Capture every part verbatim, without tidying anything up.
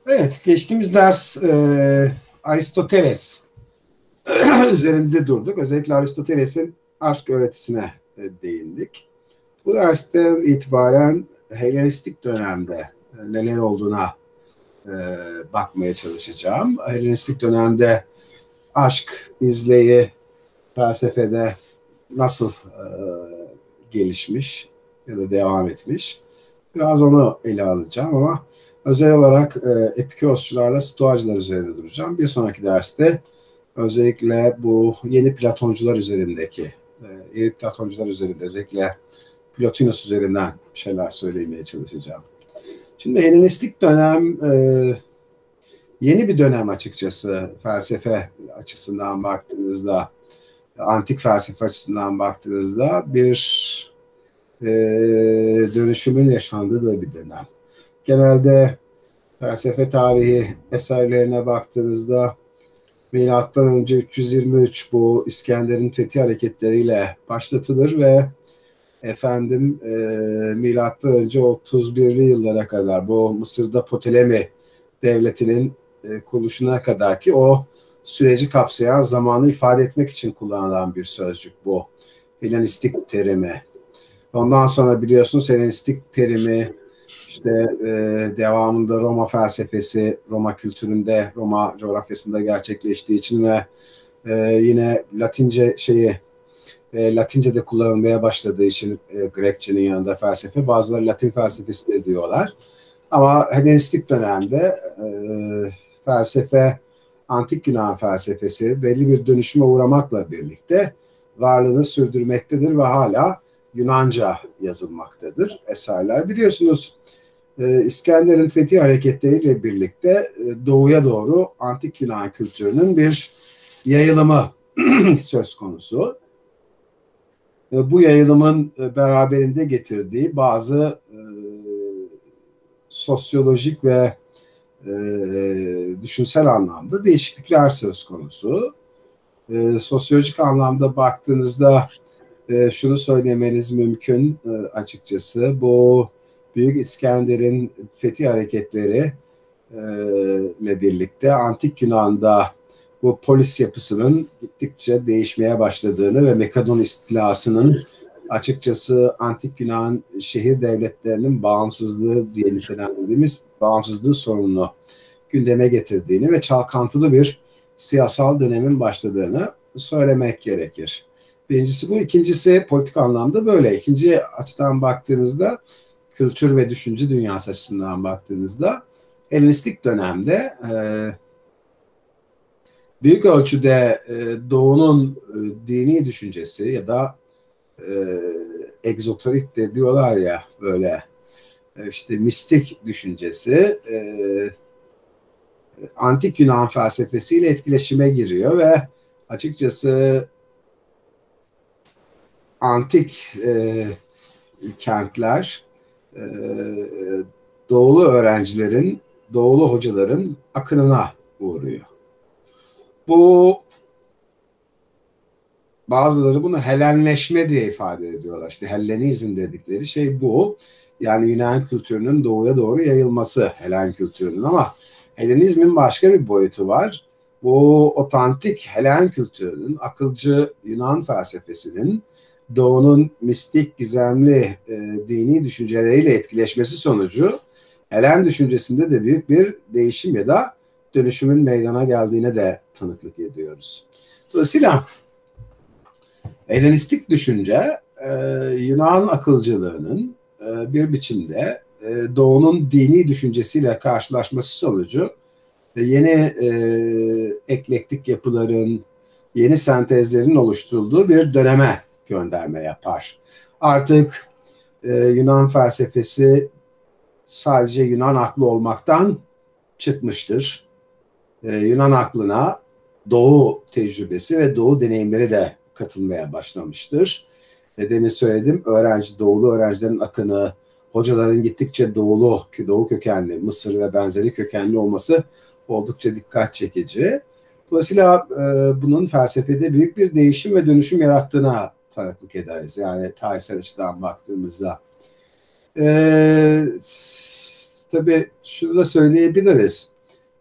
Evet, geçtiğimiz ders e, Aristoteles üzerinde durduk. Özellikle Aristoteles'in aşk öğretisine e, değindik. Bu dersten itibaren Helenistik dönemde e, neler olduğuna e, bakmaya çalışacağım. Helenistik dönemde aşk izleyi felsefede nasıl e, gelişmiş ya da devam etmiş. Biraz onu ele alacağım ama özel olarak e, Epikurosçularla Stoacılar üzerinde duracağım. Bir sonraki derste özellikle bu yeni Platoncular üzerindeki, e, yeni Platoncular üzerinde özellikle Plotinus üzerinden bir şeyler söylemeye çalışacağım. Şimdi Helenistik dönem e, yeni bir dönem açıkçası felsefe açısından baktığınızda, antik felsefe açısından baktığınızda bir e, dönüşümün yaşandığı da bir dönem. Genelde felsefe tarihi eserlerine baktığınızda milattan önce üç yüz yirmi üç bu İskender'in fethi hareketleriyle başlatılır ve efendim e, milattan önce otuz birli yıllara kadar bu Mısır'da Ptolemy devletinin e, kuruluşuna kadar ki o süreci kapsayan zamanı ifade etmek için kullanılan bir sözcük bu. Helenistik terimi. Ondan sonra biliyorsunuz Helenistik terimi işte e, devamında Roma felsefesi, Roma kültüründe, Roma coğrafyasında gerçekleştiği için ve e, yine Latince şeyi e, Latince'de kullanılmaya başladığı için e, Grekçenin yanında felsefe, bazıları Latin felsefesi de diyorlar. Ama Helenistik dönemde e, felsefe, antik Yunan felsefesi belli bir dönüşüme uğramakla birlikte varlığını sürdürmektedir ve hala Yunanca yazılmaktadır eserler. Biliyorsunuz e, İskender'in fethi hareketleriyle birlikte e, doğuya doğru antik Yunan kültürünün bir yayılımı söz konusu. E, bu yayılımın e, beraberinde getirdiği bazı e, sosyolojik ve e, düşünsel anlamda değişiklikler söz konusu. E, sosyolojik anlamda baktığınızda e, şunu söylemeniz mümkün e, açıkçası. Bu Büyük İskender'in fethi hareketleri e, ile birlikte Antik Yunan'da bu polis yapısının gittikçe değişmeye başladığını ve Makedon istilasının açıkçası Antik Yunan şehir devletlerinin bağımsızlığı diye nitelendirdiğimiz bağımsızlığı sorununu gündeme getirdiğini ve çalkantılı bir siyasal dönemin başladığını söylemek gerekir. Birincisi bu. İkincisi politik anlamda böyle. İkinci açıdan baktığınızda kültür ve düşünce dünyası açısından baktığınızda Helenistik dönemde e, büyük ölçüde e, Doğu'nun e, dini düşüncesi ya da e, egzoterik de diyorlar ya böyle e, işte mistik düşüncesi e, antik Yunan felsefesiyle etkileşime giriyor ve açıkçası antik e, kentler e, doğulu öğrencilerin, doğulu hocaların akınına uğruyor. Bu bazıları bunu Helenleşme diye ifade ediyorlar. İşte Hellenizm dedikleri şey bu. Yani Yunan kültürünün doğuya doğru yayılması Helen kültürünün ama Helenizmin başka bir boyutu var. Bu otantik Helen kültürünün, akılcı Yunan felsefesinin Doğu'nun mistik, gizemli e, dini düşünceleriyle etkileşmesi sonucu Helen düşüncesinde de büyük bir değişim ya da dönüşümün meydana geldiğine de tanıklık ediyoruz. Dolayısıyla Helenistik düşünce e, Yunan akılcılığının e, bir biçimde e, Doğu'nun dini düşüncesiyle karşılaşması sonucu e, yeni e, eklektik yapıların, yeni sentezlerin oluşturulduğu bir döneme gönderme yapar. Artık e, Yunan felsefesi sadece Yunan aklı olmaktan çıkmıştır. E, Yunan aklına Doğu tecrübesi ve Doğu deneyimleri de katılmaya başlamıştır. E, demin söyledim, öğrenci, doğulu öğrencilerin akını, hocaların gittikçe doğulu, doğu kökenli, Mısır ve benzeri kökenli olması oldukça dikkat çekici. Dolayısıyla e, bunun felsefede büyük bir değişim ve dönüşüm yarattığına tanıklık ederiz. Yani tarihsel açıdan baktığımızda. E, tabii şunu da söyleyebiliriz.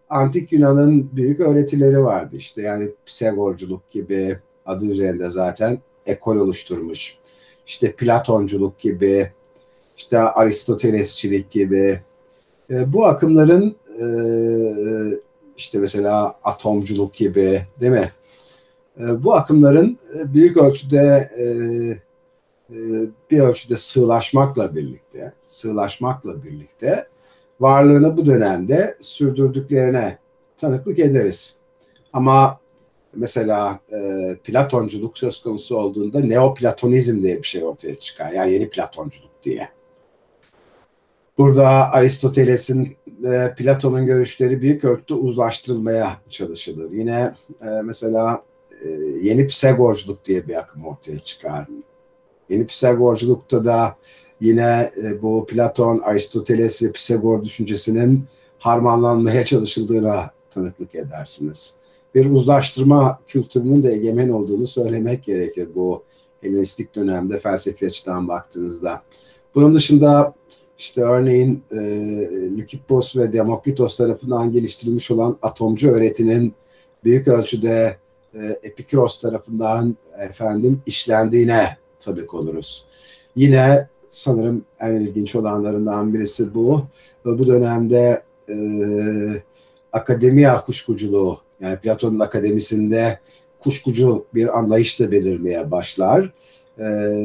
Antik Yunan'ın büyük öğretileri vardı işte. Yani Pisagorculuk gibi, adı üzerinde zaten ekol oluşturmuş. İşte Platonculuk gibi, işte Aristotelesçilik gibi. E, bu akımların e, işte mesela atomculuk gibi, değil mi? E, bu akımların e, büyük ölçüde e, e, bir ölçüde sığlaşmakla birlikte, sığlaşmakla birlikte varlığını bu dönemde sürdürdüklerine tanıklık ederiz. Ama mesela e, Platonculuk söz konusu olduğunda Neoplatonizm diye bir şey ortaya çıkar. Yani yeni Platonculuk diye. Burada Aristoteles'in ve Platon'un görüşleri büyük ölçüde uzlaştırılmaya çalışılır. Yine e, mesela e, yeni Pisagorculuk diye bir akım ortaya çıkar. Yeni Pisagorculukta da yine e, bu Platon, Aristoteles ve Pisagor düşüncesinin harmanlanmaya çalışıldığına tanıklık edersiniz. Bir uzlaştırma kültürünün de egemen olduğunu söylemek gerekir bu Helenistik dönemde felsefi açıdan baktığınızda. Bunun dışında işte örneğin e, Leukippos ve Demokritos tarafından geliştirilmiş olan atomcu öğretinin büyük ölçüde e, Epikuros tarafından efendim işlendiğine tanık oluruz. Yine sanırım en ilginç olanlarından birisi bu. Bu dönemde e, akademiya kuşkuculuğu, yani Platon'un akademisinde kuşkucu bir anlayış da belirmeye başlar. E,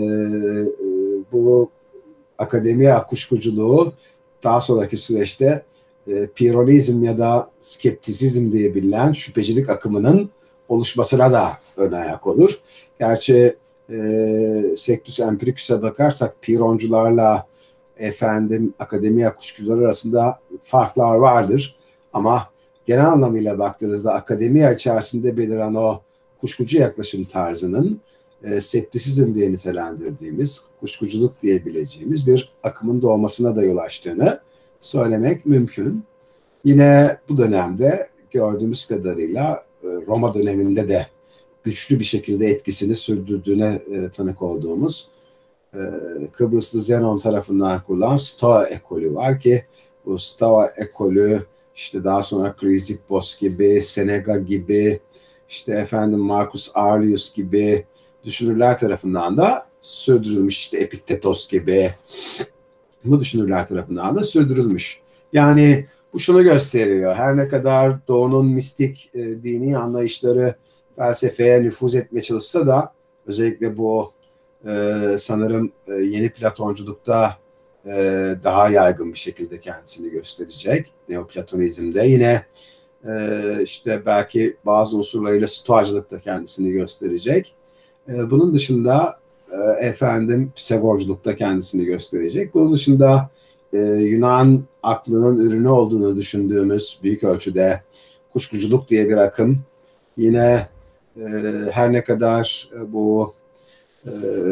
bu akademiya kuşkuculuğu daha sonraki süreçte e, Pyrrhonizm ya da skeptisizm diye bilinen şüphecilik akımının oluşmasına da ön ayak olur. Gerçi e, Sectus Empiricus'a bakarsak Pyrrhoncularla efendim akademiya kuşkucuları arasında farklar vardır. Ama genel anlamıyla baktığınızda akademiya içerisinde beliren o kuşkucu yaklaşım tarzının e, skeptisizm diye nitelendirdiğimiz, kuşkuculuk diyebileceğimiz bir akımın doğmasına da yol açtığını söylemek mümkün. Yine bu dönemde gördüğümüz kadarıyla e, Roma döneminde de güçlü bir şekilde etkisini sürdürdüğüne e, tanık olduğumuz e, Kıbrıslı Zenon tarafından kurulan Stoa ekolü var ki bu Stoa ekolü işte daha sonra Chrysippos gibi, Seneca gibi, işte efendim Marcus Aurelius gibi düşünürler tarafından da sürdürülmüş, işte Epiktetos gibi bu düşünürler tarafından da sürdürülmüş. Yani bu şunu gösteriyor. Her ne kadar Doğu'nun mistik e, dini anlayışları felsefeye nüfuz etmeye çalışsa da özellikle bu e, sanırım e, yeni Platonculukta e, daha yaygın bir şekilde kendisini gösterecek. Neoplatonizmde yine e, işte belki bazı unsurlarıyla Stoacılıkta kendisini gösterecek. E, bunun dışında e, efendim Pisagorculukta kendisini gösterecek. Bunun dışında e, Yunan aklının ürünü olduğunu düşündüğümüz büyük ölçüde kuşkuculuk diye bir akım. Yine e, her ne kadar e, bu e,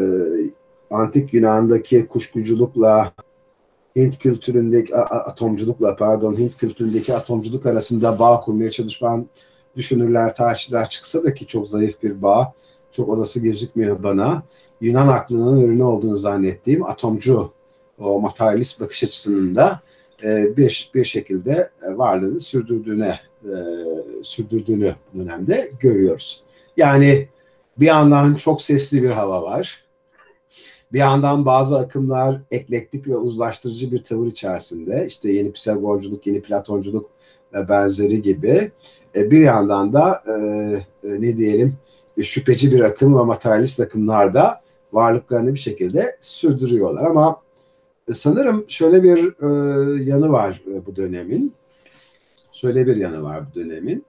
antik Yunan'daki kuşkuculukla Hint kültüründeki atomculukla pardon Hint kültüründeki atomculuk arasında bağ kurmaya çalışan düşünürler, tarihçiler çıksa da ki çok zayıf bir bağ, çok olası gözükmüyor bana. Yunan aklının ürünü olduğunu zannettiğim atomcu, o materyalist bakış açısının da e, bir bir şekilde varlığını sürdürdüğüne e, sürdürdüğünü bu dönemde görüyoruz. Yani bir yandan çok sesli bir hava var. Bir yandan bazı akımlar eklektik ve uzlaştırıcı bir tavır içerisinde. İşte yeni Pisagorculuk, yeni Platonculuk ve benzeri gibi. Bir yandan da ne diyelim şüpheci bir akım ve materyalist akımlar da varlıklarını bir şekilde sürdürüyorlar. Ama sanırım şöyle bir yanı var bu dönemin. Şöyle bir yanı var bu dönemin.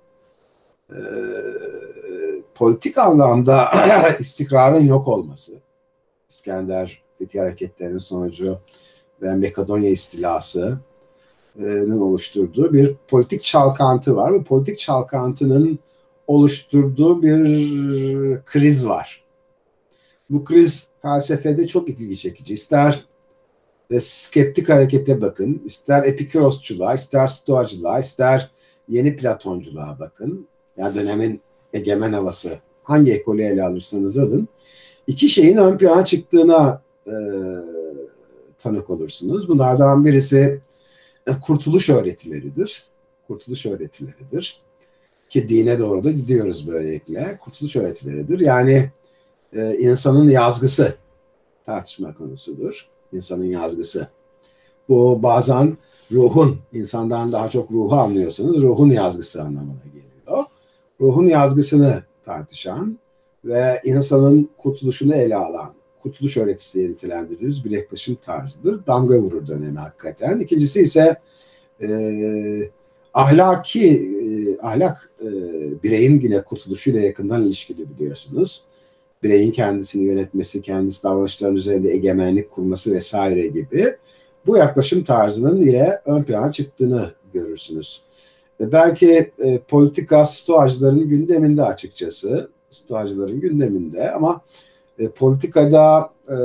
Politik anlamda istikrarın yok olması. İskender Fethi hareketlerinin sonucu ve Makedonya istilasının oluşturduğu bir politik çalkantı var. Bu politik çalkantının oluşturduğu bir kriz var. Bu kriz felsefede çok ilgi çekici. İster skeptik harekete bakın, ister Epikurosçuluğa, ister Stoacılığa, ister yeni Platonculuğa bakın. Yani dönemin egemen havası hangi ekolü ele alırsanız alın. İki şeyin ön plana çıktığına e, tanık olursunuz. Bunlardan birisi e, kurtuluş öğretileridir. kurtuluş öğretileridir. Ki dine doğru da gidiyoruz böylelikle. Kurtuluş öğretileridir. Yani e, insanın yazgısı tartışma konusudur. İnsanın yazgısı. Bu bazen ruhun, insandan daha çok ruhu anlıyorsanız ruhun yazgısı anlamına geliyor. Ruhun yazgısını tartışan ve insanın kurtuluşunu ele alan, kurtuluş öğretisi diye nitelendirdiğimiz bir yaklaşım tarzıdır. Damga vurur dönemi hakikaten. İkincisi ise e, ahlaki, e, ahlak e, bireyin yine kurtuluşuyla yakından ilişkili biliyorsunuz. Bireyin kendisini yönetmesi, kendisi davranışların üzerinde egemenlik kurması vesaire gibi bu yaklaşım tarzının yine ön plana çıktığını görürsünüz. E, belki e, politika stoacıların gündeminde açıkçası, stoacıların gündeminde ama e, politikada e,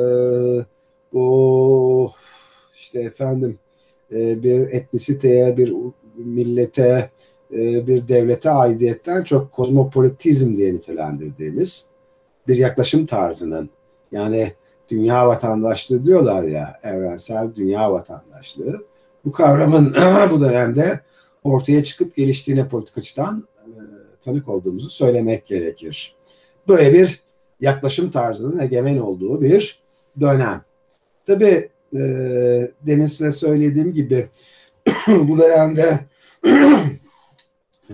o işte efendim e, bir etnisiteye, bir millete, e, bir devlete aidiyetten çok kozmopolitizm diye nitelendirdiğimiz bir yaklaşım tarzının, yani dünya vatandaşlığı diyorlar ya, evrensel dünya vatandaşlığı, bu kavramın bu dönemde ortaya çıkıp geliştiğine politikacıdan e, tanık olduğumuzu söylemek gerekir. Böyle bir yaklaşım tarzının egemen olduğu bir dönem. Tabii e, demin size söylediğim gibi bu dönemde e,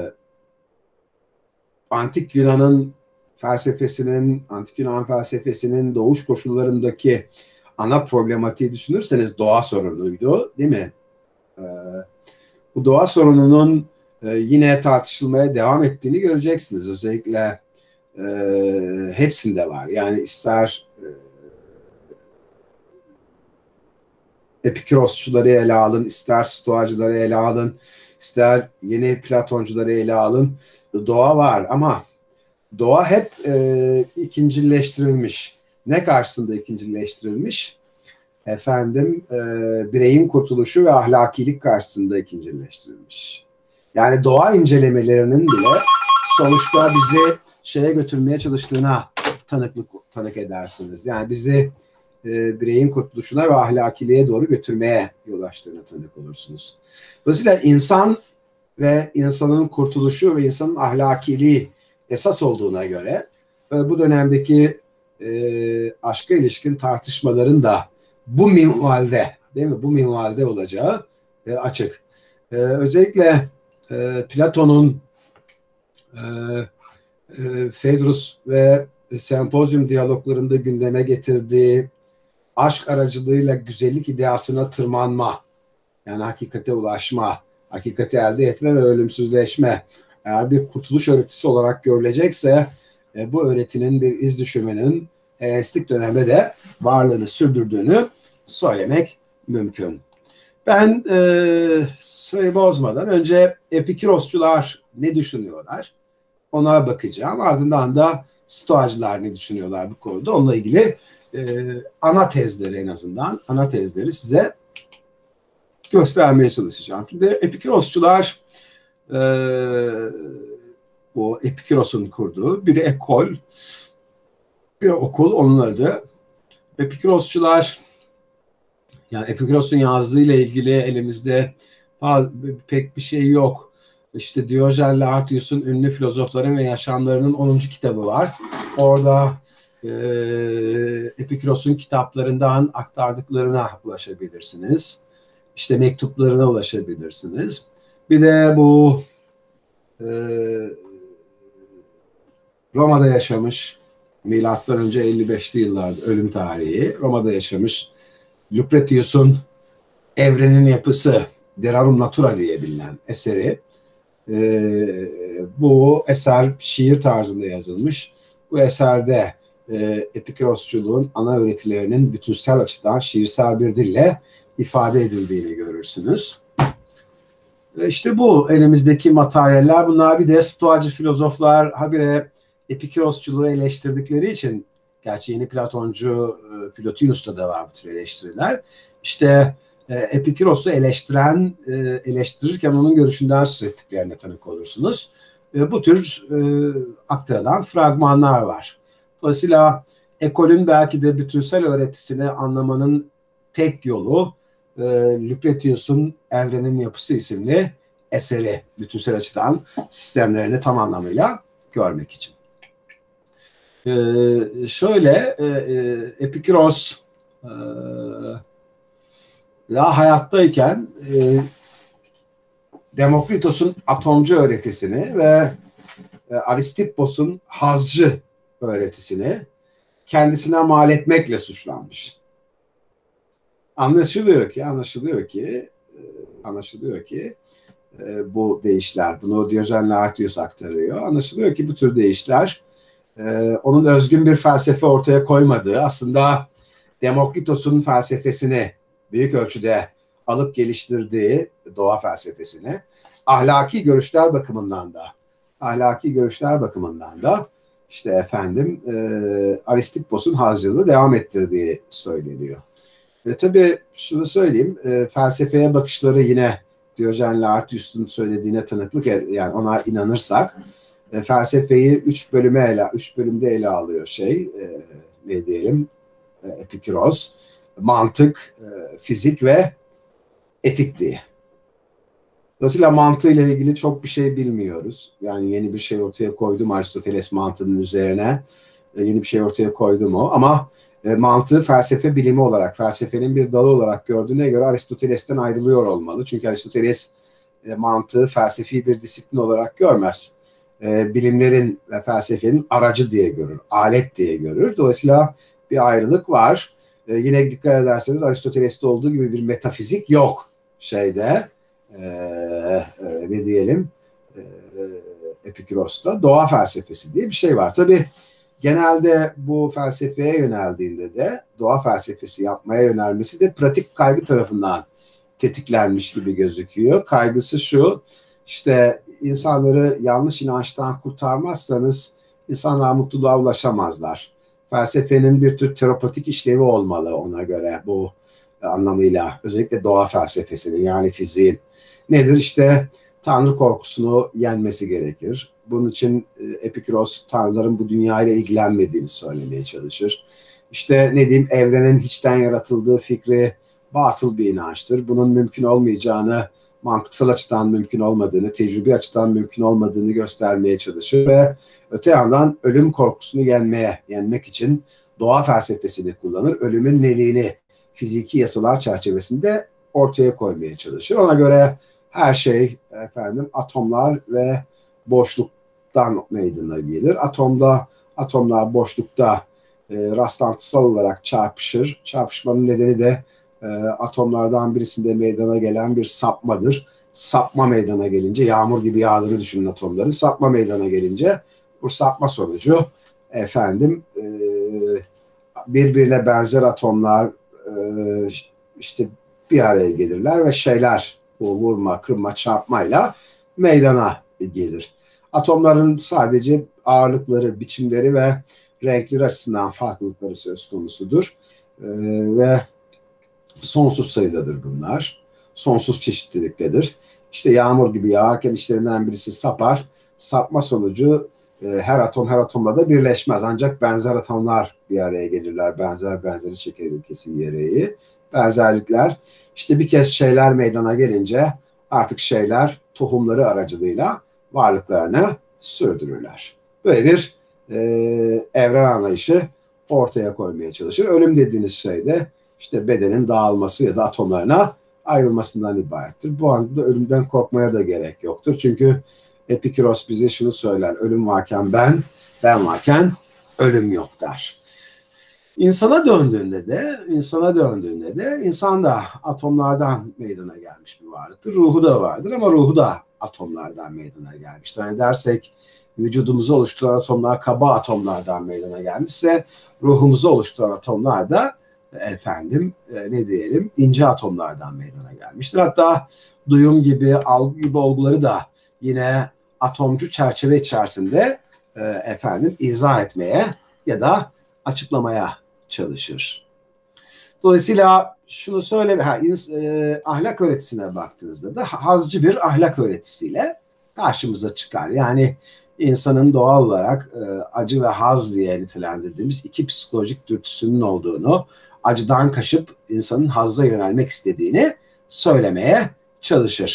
Antik Yunan'ın felsefesinin, Antik Yunan felsefesinin doğuş koşullarındaki ana problematiği düşünürseniz doğa sorunuydu, değil mi? Ee, bu doğa sorununun e, yine tartışılmaya devam ettiğini göreceksiniz. Özellikle e, hepsinde var. Yani ister e, Epikurosçuları ele alın, ister Stoacıları ele alın, ister yeni Platoncuları ele alın. Doğa var ama doğa hep e, ikincileştirilmiş. Ne karşısında ikincileştirilmiş? Efendim, e, bireyin kurtuluşu ve ahlakilik karşısında ikincileştirilmiş. Yani doğa incelemelerinin bile sonuçta bizi şeye götürmeye çalıştığına tanıklık tanık edersiniz. Yani bizi e, bireyin kurtuluşuna ve ahlakiliğe doğru götürmeye yol açtığına tanık olursunuz. Dolayısıyla insan ve insanın kurtuluşu ve insanın ahlakiliği esas olduğuna göre bu dönemdeki e, aşka ilişkin tartışmaların da bu minvalde, değil mi? Bu minvalde olacağı e, açık. E, özellikle e, Platon'un e, e, Phaedrus ve Sempozyum diyaloglarında gündeme getirdiği aşk aracılığıyla güzellik ideasına tırmanma, yani hakikate ulaşma, hakikati elde etme ve ölümsüzleşme, eğer bir kurtuluş öğretisi olarak görülecekse e, bu öğretinin bir iz düşümünün Helenistik dönemde de varlığını sürdürdüğünü söylemek mümkün. Ben e, sırayı bozmadan önce Epikurosçular ne düşünüyorlar ona bakacağım. Ardından da Stoacılar ne düşünüyorlar bu konuda. Onunla ilgili e, ana tezleri en azından, ana tezleri size göstermeye çalışacağım. Şimdi Epikurosçular Ee, bu Epikuros'un kurduğu bir ekol, bir okul, onun adı. Epikurosçular, yani Epikuros'un yazdığıyla ilgili elimizde pek bir şey yok. İşte Diyojen'le Artius'un ünlü filozofların ve yaşamlarının onuncu kitabı var. Orada e, Epikuros'un kitaplarından aktardıklarına ulaşabilirsiniz. İşte mektuplarına ulaşabilirsiniz. Bir de bu e, Roma'da yaşamış, milattan önce elli beşli yıllarda ölüm tarihi, Roma'da yaşamış Lucretius'un Evrenin Yapısı, De Rerum Natura diye bilinen eseri. E, bu eser şiir tarzında yazılmış. Bu eserde e, Epikurosçuluğun ana öğretilerinin bütünsel açıdan şiirsel bir dille ifade edildiğini görürsünüz. İşte bu elimizdeki materyaller. Bunlar bir de Stoacı filozoflar habire Epikurosçuluğu eleştirdikleri için, gerçi yeni Platoncu Plotinus'ta da var bu tür eleştiriler. İşte Epikuros'u eleştiren, eleştirirken onun görüşünden söz ettiklerine tanık olursunuz. Bu tür aktarılan fragmanlar var. Dolayısıyla ekolün belki de bütünsel öğretisini anlamanın tek yolu Lucretius'un Evrenin Yapısı isimli eseri bütünsel açıdan sistemlerini tam anlamıyla görmek için. Ee, şöyle e, e, Epikuros e, daha hayattayken e, Demokritos'un atomcu öğretisini ve e, Aristippos'un hazcı öğretisini kendisine mal etmekle suçlanmış. Anlaşılıyor ki, anlaşılıyor ki, e, anlaşılıyor ki e, bu deyişler, bunu Diyojen Laertius aktarıyor. Anlaşılıyor ki bu tür deyişler e, onun özgün bir felsefe ortaya koymadığı, aslında Demokritos'un felsefesini büyük ölçüde alıp geliştirdiği doğa felsefesini ahlaki görüşler bakımından da ahlaki görüşler bakımından da işte efendim e, Aristippos'un hazcılığı devam ettirdiği söyleniyor. E, tabii şunu söyleyeyim, e, felsefeye bakışları yine Diyojen Laertius'un söylediğine tanıklık ed- yani ona inanırsak e, felsefeyi üç bölüme ele üç bölümde ele alıyor şey e, ne diyelim e, Epikuros, mantık, e, fizik ve etik diye. Dolayısıyla mantığıyla ilgili çok bir şey bilmiyoruz. Yani yeni bir şey ortaya koydum Aristoteles mantığının üzerine. E, yeni bir şey ortaya koydum o. Ama e, mantığı felsefe bilimi olarak, felsefenin bir dalı olarak gördüğüne göre Aristoteles'ten ayrılıyor olmalı. Çünkü Aristoteles e, mantığı felsefi bir disiplin olarak görmez. E, bilimlerin ve felsefenin aracı diye görür, alet diye görür. Dolayısıyla bir ayrılık var. E, yine dikkat ederseniz Aristoteles'te olduğu gibi bir metafizik yok şeyde. Ee, e, ne diyelim e, Epikuros'ta doğa felsefesi diye bir şey var. Tabii genelde bu felsefeye yöneldiğinde de doğa felsefesi yapmaya yönelmesi de pratik kaygı tarafından tetiklenmiş gibi gözüküyor. Kaygısı şu, işte insanları yanlış inançtan kurtarmazsanız insanlar mutluluğa ulaşamazlar. Felsefenin bir tür terapotik işlevi olmalı ona göre bu anlamıyla, özellikle doğa felsefesinin yani fiziğin. Nedir? İşte Tanrı korkusunu yenmesi gerekir. Bunun için Epikuros tanrıların bu dünyayla ilgilenmediğini söylemeye çalışır. İşte ne diyeyim, evrenin hiçten yaratıldığı fikri batıl bir inançtır. Bunun mümkün olmayacağını, mantıksal açıdan mümkün olmadığını, tecrübi açıdan mümkün olmadığını göstermeye çalışır ve öte yandan ölüm korkusunu yenmeye, yenmek için doğa felsefesini kullanır. Ölümün neliğini fiziki yasalar çerçevesinde ortaya koymaya çalışır. Ona göre her şey efendim atomlar ve boşluktan meydana gelir. Atomda atomlar boşlukta e, rastlantısal olarak çarpışır. Çarpışmanın nedeni de e, atomlardan birisinde meydana gelen bir sapmadır. Sapma meydana gelince, yağmur gibi yağdığını düşünün atomların. Sapma meydana gelince bu sapma sonucu efendim e, birbirine benzer atomlar e, işte bir araya gelirler ve şeyler, bu vurma, kırma, çarpmayla meydana gelir. Atomların sadece ağırlıkları, biçimleri ve renkleri açısından farklılıkları söz konusudur. Ee, ve sonsuz sayıdadır bunlar. Sonsuz çeşitliliktedir. İşte yağmur gibi yağarken içlerinden birisi sapar. Sapma sonucu e, her atom her atomla da birleşmez. Ancak benzer atomlar bir araya gelirler. Benzer benzeri çeker ilkesi gereği. Benzerlikler işte bir kez şeyler meydana gelince artık şeyler tohumları aracılığıyla varlıklarını sürdürürler. Böyle bir e, evren anlayışı ortaya koymaya çalışır. Ölüm dediğiniz şey de işte bedenin dağılması ya da atomlarına ayrılmasından ibarettir. Bu anda ölümden korkmaya da gerek yoktur. Çünkü Epikuros bize şunu söyler: ölüm varken ben, ben varken ölüm yok der. İnsana döndüğünde de, insana döndüğünde de insan da atomlardan meydana gelmiş bir varlıktır. Ruhu da vardır ama ruhu da atomlardan meydana gelmiştir. Hani dersek vücudumuzu oluşturan atomlar kaba atomlardan meydana gelmişse, ruhumuzu oluşturan atomlar da efendim ne diyelim ince atomlardan meydana gelmiştir. Hatta duyum gibi, algı gibi olguları da yine atomcu çerçeve içerisinde efendim izah etmeye ya da açıklamaya çalışır. Dolayısıyla şunu söyle, ha, e, ahlak öğretisine baktığınızda da hazcı bir ahlak öğretisiyle karşımıza çıkar. Yani insanın doğal olarak e, acı ve haz diye nitelendirdiğimiz iki psikolojik dürtüsünün olduğunu, acıdan kaçıp insanın hazza yönelmek istediğini söylemeye çalışır.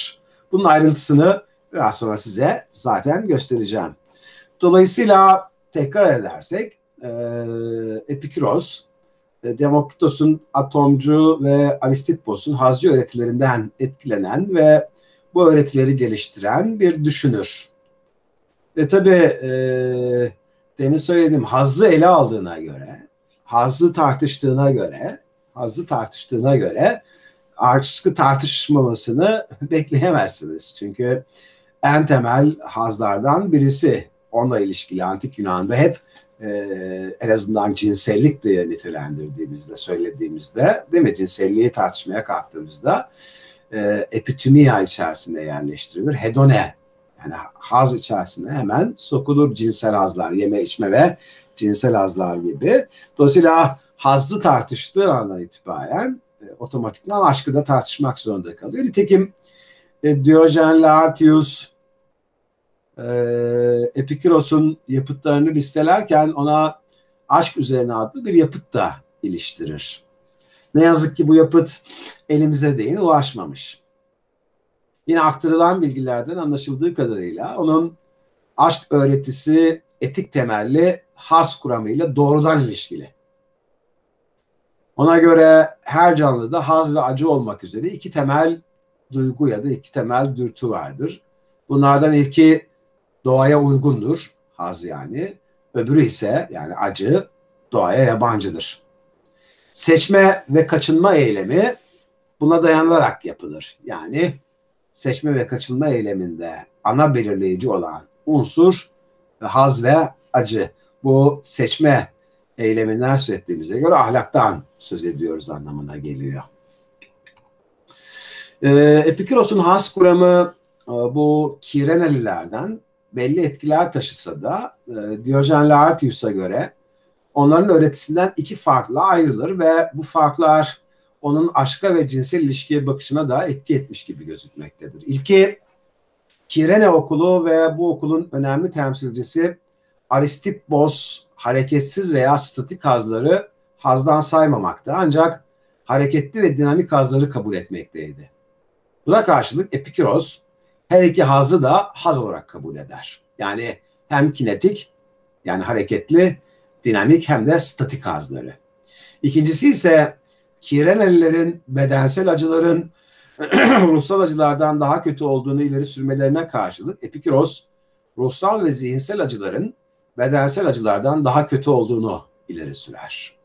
Bunun ayrıntısını biraz sonra size zaten göstereceğim. Dolayısıyla tekrar edersek e, Epikuros, e, Demokritos'un atomcu ve Aristippos'un hazcı öğretilerinden etkilenen ve bu öğretileri geliştiren bir düşünür. Ve tabii e, demin söylediğim hazzı ele aldığına göre, hazzı tartıştığına göre, hazzı tartıştığına göre aşkı tartışmamasını bekleyemezsiniz. Çünkü en temel hazlardan birisi onunla ilişkili antik Yunan'da hep e, en azından cinsellik diye nitelendirdiğimizde, söylediğimizde, değil mi? Cinselliği tartışmaya kalktığımızda e, epitünia içerisinde yerleştirilir. Hedone, yani haz içerisine hemen sokulur cinsel hazlar, yeme içme ve cinsel hazlar gibi. Dolayısıyla hazzı tartıştığı andan itibaren e, otomatikman aşkı da tartışmak zorunda kalıyor. Nitekim e, Diyojen Laertius e, Epikuros'un yapıtlarını listelerken ona aşk üzerine adlı bir yapıt da iliştirir. Ne yazık ki bu yapıt elimize değin ulaşmamış. Yine aktarılan bilgilerden anlaşıldığı kadarıyla onun aşk öğretisi etik temelli haz kuramıyla doğrudan ilişkili. Ona göre her canlıda haz ve acı olmak üzere iki temel duygu ya da iki temel dürtü vardır. Bunlardan ilki doğaya uygundur, haz yani. Öbürü ise yani acı doğaya yabancıdır. Seçme ve kaçınma eylemi buna dayanılarak yapılır. Yani seçme ve kaçınma eyleminde ana belirleyici olan unsur haz ve acı. Bu seçme eyleminden söz ettiğimize göre ahlaktan söz ediyoruz anlamına geliyor. Ee, Epikuros'un haz kuramı bu Kirenelilerden belli etkiler taşısa da e, Diyojen Laertius'a göre onların öğretisinden iki farklı ayrılır ve bu farklar onun aşka ve cinsel ilişkiye bakışına da etki etmiş gibi gözükmektedir. İlki Kirene okulu ve bu okulun önemli temsilcisi Aristippos hareketsiz veya statik hazları hazdan saymamakta ancak hareketli ve dinamik hazları kabul etmekteydi. Buna karşılık Epikuros her iki hazı da haz olarak kabul eder. Yani hem kinetik yani hareketli, dinamik hem de statik hazları. İkincisi ise Kirenelilerin bedensel acıların ruhsal acılardan daha kötü olduğunu ileri sürmelerine karşılık Epikuros ruhsal ve zihinsel acıların bedensel acılardan daha kötü olduğunu ileri sürer.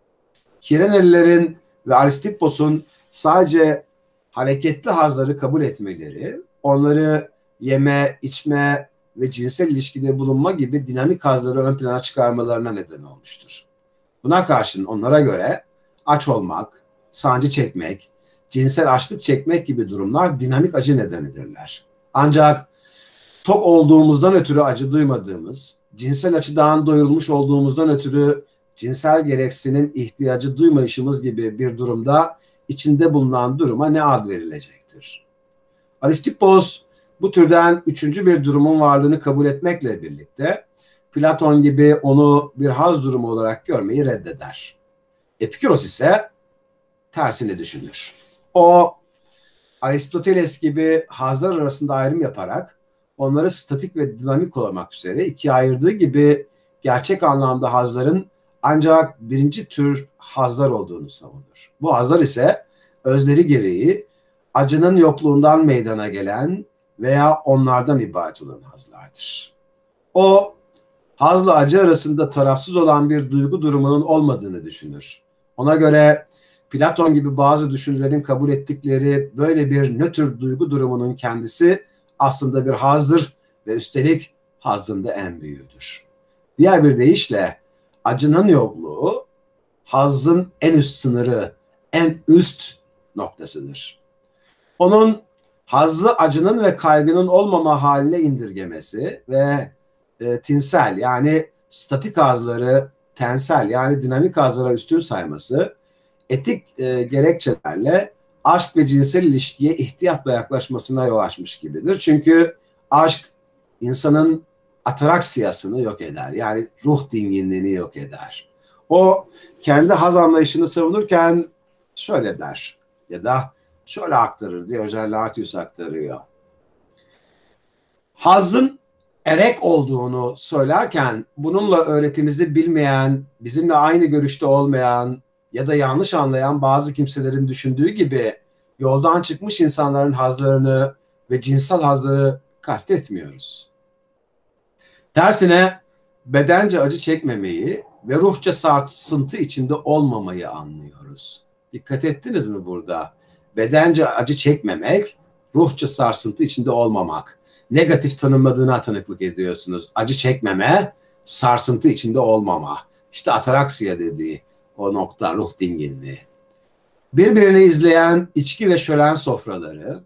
Kirenelilerin ve Aristippos'un sadece hareketli hazları kabul etmeleri, onları yeme, içme ve cinsel ilişkide bulunma gibi dinamik hazları ön plana çıkarmalarına neden olmuştur. Buna karşın onlara göre aç olmak, sancı çekmek, cinsel açlık çekmek gibi durumlar dinamik acı nedenidirler. Ancak tok olduğumuzdan ötürü acı duymadığımız, cinsel açıdan doyurulmuş olduğumuzdan ötürü cinsel gereksinim ihtiyacı duymayışımız gibi bir durumda içinde bulunan duruma ne ad verilecektir? Aristippos bu türden üçüncü bir durumun varlığını kabul etmekle birlikte Platon gibi onu bir haz durumu olarak görmeyi reddeder. Epikuros ise tersini düşünür. O Aristoteles gibi hazlar arasında ayrım yaparak onları statik ve dinamik olmak üzere ikiye ayırdığı gibi gerçek anlamda hazların ancak birinci tür hazlar olduğunu savunur. Bu hazlar ise özleri gereği acının yokluğundan meydana gelen veya onlardan ibaret olan hazlardır. O hazla acı arasında tarafsız olan bir duygu durumunun olmadığını düşünür. Ona göre Platon gibi bazı düşünürlerin kabul ettikleri böyle bir nötr duygu durumunun kendisi aslında bir hazdır ve üstelik hazın da en büyüğüdür. Diğer bir deyişle acının yokluğu hazzın en üst sınırı, en üst noktasıdır. Onun hazzı acının ve kaygının olmama haline indirgemesi ve e, tinsel yani statik hazları tensel yani dinamik hazlara üstün sayması etik e, gerekçelerle aşk ve cinsel ilişkiye ihtiyatla yaklaşmasına yol açmış gibidir. Çünkü aşk insanın ataraksiyasını yok eder. Yani ruh dinginliğini yok eder. O kendi haz anlayışını savunurken şöyle der ya da şöyle aktarır diye Diyojen Laertius aktarıyor. Hazzın erek olduğunu söylerken bununla öğretimizi bilmeyen, bizimle aynı görüşte olmayan ya da yanlış anlayan bazı kimselerin düşündüğü gibi yoldan çıkmış insanların hazlarını ve cinsel hazları kastetmiyoruz. Tersine bedence acı çekmemeyi ve ruhça sarsıntı içinde olmamayı anlıyoruz. Dikkat ettiniz mi burada? Bedence acı çekmemek, ruhça sarsıntı içinde olmamak. Negatif tanımladığına tanıklık ediyorsunuz. Acı çekmeme, sarsıntı içinde olmama. İşte ataraksiya dediği o nokta, ruh dinginliği. Birbirini izleyen içki ve şölen sofraları,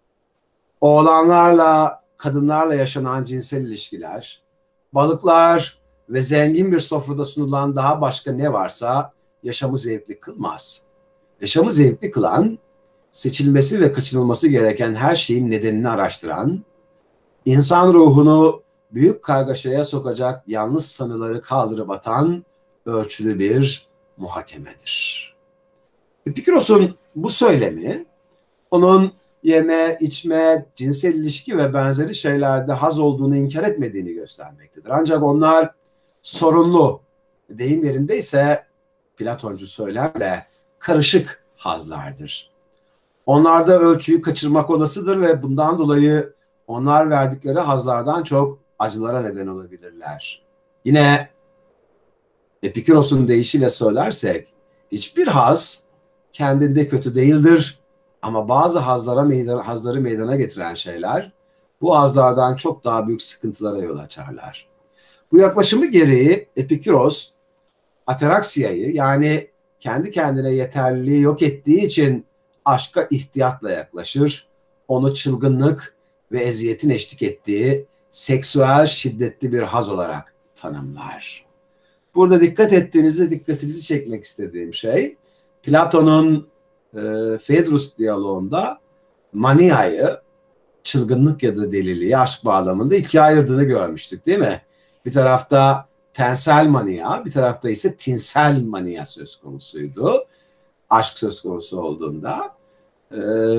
oğlanlarla, kadınlarla yaşanan cinsel ilişkiler, balıklar ve zengin bir sofrada sunulan daha başka ne varsa yaşamı zevkli kılmaz. Yaşamı zevkli kılan, seçilmesi ve kaçınılması gereken her şeyin nedenini araştıran, insan ruhunu büyük kargaşaya sokacak yanlış sanıları kaldırıp atan ölçülü bir muhakemedir. Epiküros'un bu söylemi, onun yeme, içme, cinsel ilişki ve benzeri şeylerde haz olduğunu inkar etmediğini göstermektedir. Ancak onlar sorunlu, deyim yerindeyse Platoncu söylemle karışık hazlardır. Onlarda ölçüyü kaçırmak olasıdır ve bundan dolayı onlar verdikleri hazlardan çok acılara neden olabilirler. Yine Epiküros'un deyişiyle söylersek, hiçbir haz kendinde kötü değildir. Ama bazı hazlara meydan, hazları meydana getiren şeyler bu hazlardan çok daha büyük sıkıntılara yol açarlar. Bu yaklaşımı gereği Epiküros ataraksiyayı, yani kendi kendine yeterliliği yok ettiği için aşka ihtiyatla yaklaşır. Onu çılgınlık ve eziyetin eşlik ettiği seksüel şiddetli bir haz olarak tanımlar. Burada dikkat ettiğinizde dikkatinizi çekmek istediğim şey, Platon'un e, Phaedrus diyaloğunda maniayı, çılgınlık ya da deliliği aşk bağlamında ikiye ayırdığını görmüştük, değil mi? Bir tarafta tensel mania, bir tarafta ise tinsel mania söz konusuydu. Aşk söz konusu olduğunda. Ee,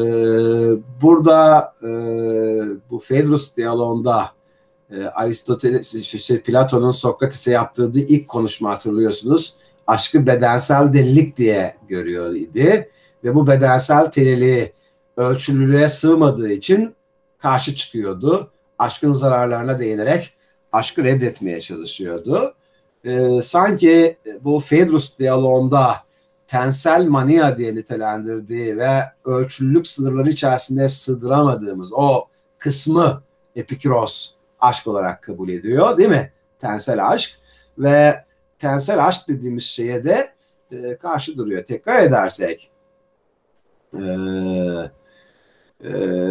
burada e, bu Phaedrus diyaloğunda e, Aristoteles, şey, Platon'un Sokrates'e yaptırdığı ilk konuşma hatırlıyorsunuz. Aşkı bedensel delilik diye görüyor idi. Ve bu bedensel deliliği ölçülülüğe sığmadığı için karşı çıkıyordu. Aşkın zararlarına değinerek aşkı reddetmeye çalışıyordu. Ee, sanki bu Phaedrus diyaloğunda tensel mania diye nitelendirdiği ve ölçülülük sınırları içerisinde sığdıramadığımız o kısmı Epiküros aşk olarak kabul ediyor, değil mi? Tensel aşk ve tensel aşk dediğimiz şeye de e, karşı duruyor. Tekrar edersek e, e,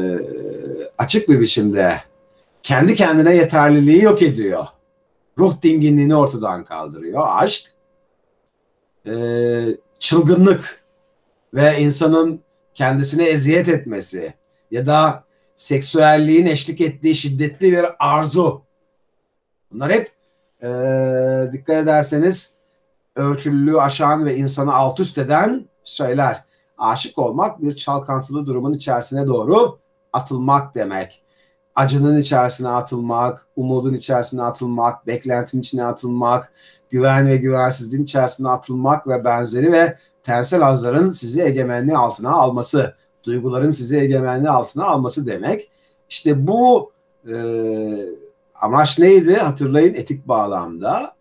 açık bir biçimde kendi kendine yeterliliği yok ediyor. Ruh dinginliğini ortadan kaldırıyor. Aşk, e, çılgınlık ve insanın kendisine eziyet etmesi ya da seksüelliğin eşlik ettiği şiddetli bir arzu. Bunlar hep e, dikkat ederseniz ölçülülüğü aşan ve insanı alt üst eden şeyler. Aşık olmak bir çalkantılı durumun içerisine doğru atılmak demek. Acının içerisine atılmak, umudun içerisine atılmak, beklentinin içine atılmak, güven ve güvensizliğin içerisine atılmak ve benzeri ve tensel hazların sizi egemenliği altına alması, duyguların sizi egemenliği altına alması demek. İşte bu e, amaç neydi? Hatırlayın, etik bağlamda.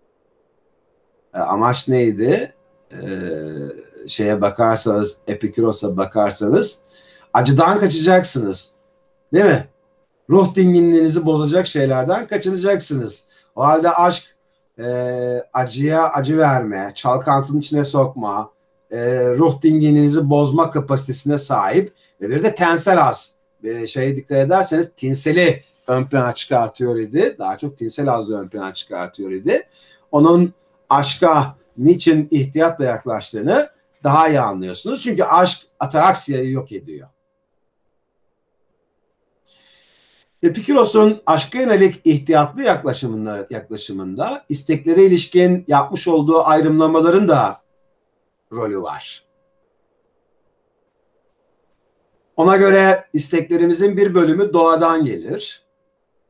E, amaç neydi? E, şeye bakarsanız, Epiküros'a bakarsanız acıdan kaçacaksınız. Değil mi? Ruh dinginliğinizi bozacak şeylerden kaçınacaksınız. O halde aşk e, acıya acı verme, çalkantının içine sokma, e, ruh dinginliğinizi bozma kapasitesine sahip ve bir de tensel haz. E, şeye dikkat ederseniz tinseli ön plana çıkartıyor idi. Daha çok tinsel hazı ön plana çıkartıyor idi. Onun aşka niçin ihtiyatla yaklaştığını daha iyi anlıyorsunuz. Çünkü aşk ataraksiyayı yok ediyor. Epiküros'un aşka yönelik ihtiyatlı yaklaşımında, yaklaşımında isteklere ilişkin yapmış olduğu ayrımlamaların da rolü var. Ona göre isteklerimizin bir bölümü doğadan gelir.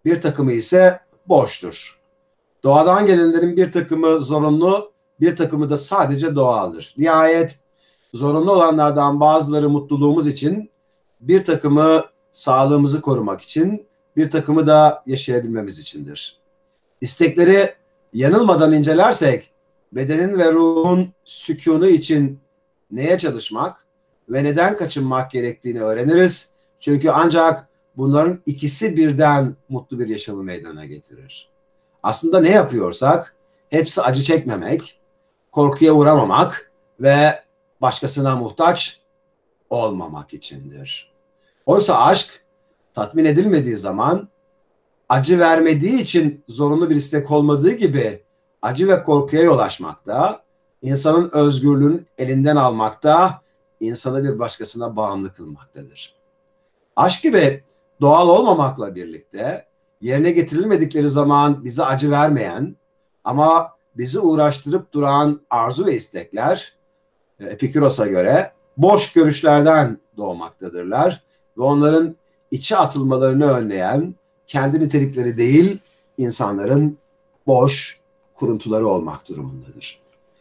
bir takımı ise boştur. Doğadan gelenlerin bir takımı zorunlu, bir takımı da sadece doğaldır. Nihayet zorunlu olanlardan bazıları mutluluğumuz için, bir takımı sağlığımızı korumak için, bir takımı da yaşayabilmemiz içindir. İstekleri yanılmadan incelersek, bedenin ve ruhun sükûnu için neye çalışmak ve neden kaçınmak gerektiğini öğreniriz. Çünkü ancak bunların ikisi birden mutlu bir yaşamı meydana getirir. Aslında ne yapıyorsak hepsi acı çekmemek, korkuya uğramamak ve başkasına muhtaç olmamak içindir. Oysa aşk tatmin edilmediği zaman, acı vermediği için zorunlu bir istek olmadığı gibi acı ve korkuya yol açmakta, insanın özgürlüğünü elinden almakta, insanı bir başkasına bağımlı kılmaktadır. Aşk gibi doğal olmamakla birlikte yerine getirilmedikleri zaman bize acı vermeyen ama bizi uğraştırıp duran arzu ve istekler Epikuros'a göre boş görüşlerden doğmaktadırlar ve onların içe atılmalarını önleyen kendi nitelikleri değil, insanların boş kuruntuları olmak durumundadır.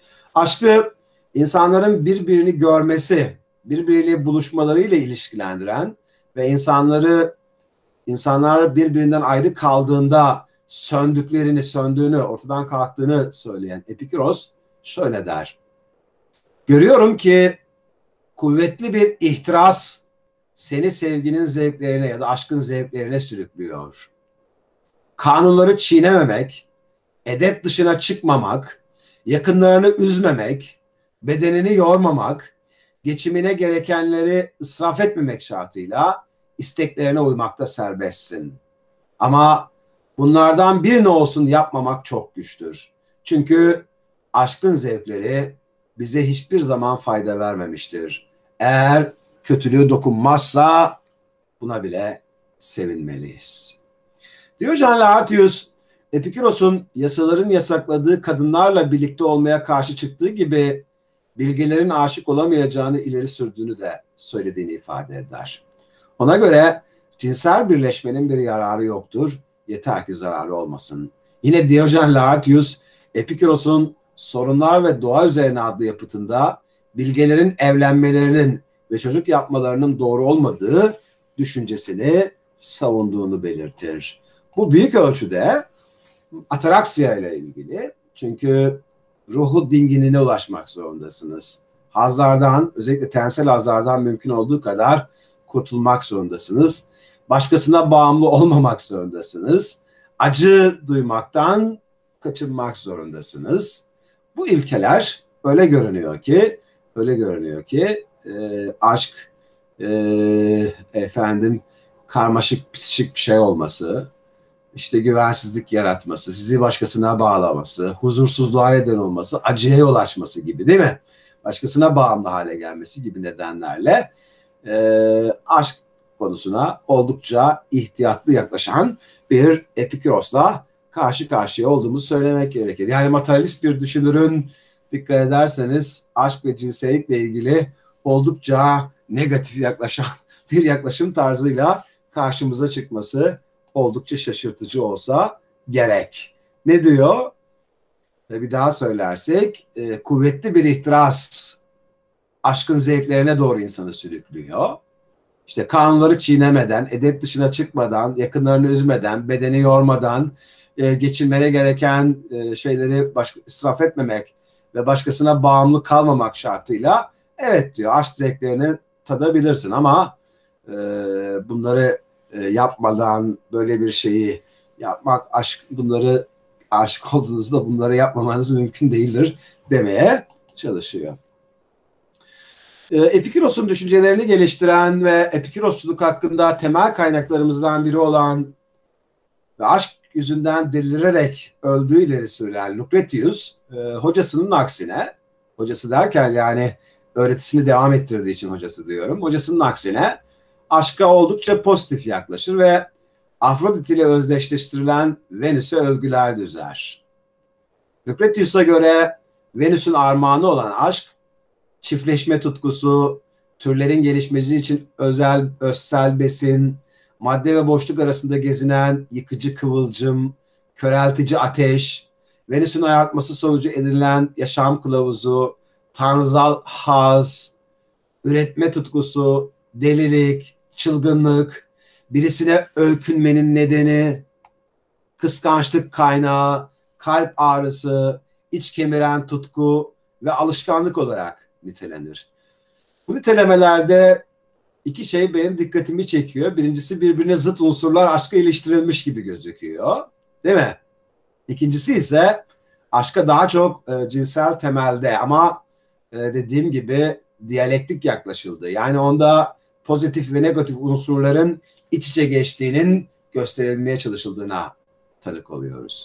Aşkı insanların birbirini görmesi, birbiriyle buluşmalarıyla ilişkilendiren ve insanları insanlar birbirinden ayrı kaldığında söndüklerini, söndüğünü, ortadan kalktığını söyleyen Epikuros şöyle der: görüyorum ki kuvvetli bir ihtiras seni sevginin zevklerine ya da aşkın zevklerine sürüklüyor. Kanunları çiğnememek, edep dışına çıkmamak, yakınlarını üzmemek, bedenini yormamak, geçimine gerekenleri israf etmemek şartıyla isteklerine uymakta serbestsin. Ama bunlardan birini olsun yapmamak çok güçtür. Çünkü aşkın zevkleri bize hiçbir zaman fayda vermemiştir. Eğer kötülüğü dokunmazsa buna bile sevinmeliyiz. Diyojen Laertius, Epikuros'un yasaların yasakladığı kadınlarla birlikte olmaya karşı çıktığı gibi bilgelerin aşık olamayacağını ileri sürdüğünü de söylediğini ifade eder. Ona göre cinsel birleşmenin bir yararı yoktur, yeter ki zararı olmasın. Yine Diyojen Laertius, Epikuros'un Sorunlar ve Doğa Üzerine adlı yapıtında bilgelerin evlenmelerinin ve çocuk yapmalarının doğru olmadığı düşüncesini savunduğunu belirtir. Bu büyük ölçüde ataraksiya ile ilgili. Çünkü ruhu dinginliğine ulaşmak zorundasınız. Hazlardan, özellikle tensel hazlardan mümkün olduğu kadar kurtulmak zorundasınız. Başkasına bağımlı olmamak zorundasınız. Acı duymaktan kaçınmak zorundasınız. Bu ilkeler öyle görünüyor ki, öyle görünüyor ki e, aşk, e, efendim, karmaşık, psikik bir şey olması, işte güvensizlik yaratması, sizi başkasına bağlaması, huzursuzluğa neden olması, acıya yol açması gibi, değil mi? Başkasına bağımlı hale gelmesi gibi nedenlerle e, aşk konusuna oldukça ihtiyatlı yaklaşan bir Epikuros'la karşı karşıya olduğumuzu söylemek gerekir. Yani materyalist bir düşünürün, dikkat ederseniz, aşk ve cinsellikle ilgili oldukça negatif yaklaşan bir yaklaşım tarzıyla karşımıza çıkması oldukça şaşırtıcı olsa gerek. Ne diyor? Ve bir daha söylersek, e, kuvvetli bir ihtiras aşkın zevklerine doğru insanı sürüklüyor. İşte kanunları çiğnemeden, edep dışına çıkmadan, yakınlarını üzmeden, bedeni yormadan, e, geçirmeye gereken e, şeyleri başka, israf etmemek ve başkasına bağımlı kalmamak şartıyla, evet diyor, aşk zevklerini tadabilirsin ama e, bunları e, yapmadan böyle bir şeyi yapmak, aşk, bunları aşık olduğunuzda bunları yapmamanız mümkün değildir demeye çalışıyor. Epikuros'un düşüncelerini geliştiren ve Epikurosçuluk hakkında temel kaynaklarımızdan biri olan ve aşk yüzünden delirerek öldüğü ileri sürülen Lucretius, hocasının aksine, hocası derken yani öğretisini devam ettirdiği için hocası diyorum, hocasının aksine aşka oldukça pozitif yaklaşır ve Afrodit ile özdeşleştirilen Venüs'e övgüler düzer. Lucretius'a göre Venüs'ün armağanı olan aşk, çiftleşme tutkusu, türlerin gelişmesi için özel, özsel besin, madde ve boşluk arasında gezinen yıkıcı kıvılcım, köreltici ateş, Venüs'ün ayartması sonucu edinilen yaşam kılavuzu, tanrısal haz, üretme tutkusu, delilik, çılgınlık, birisine öykünmenin nedeni, kıskançlık kaynağı, kalp ağrısı, iç kemiren tutku ve alışkanlık olarak nitelenir. Bu nitelemelerde iki şey benim dikkatimi çekiyor. Birincisi, birbirine zıt unsurlar aşka iliştirilmiş gibi gözüküyor. Değil mi? İkincisi ise aşka daha çok e, cinsel temelde ama e, dediğim gibi diyalektik yaklaşıldı. Yani onda pozitif ve negatif unsurların iç içe geçtiğinin gösterilmeye çalışıldığına tanık oluyoruz.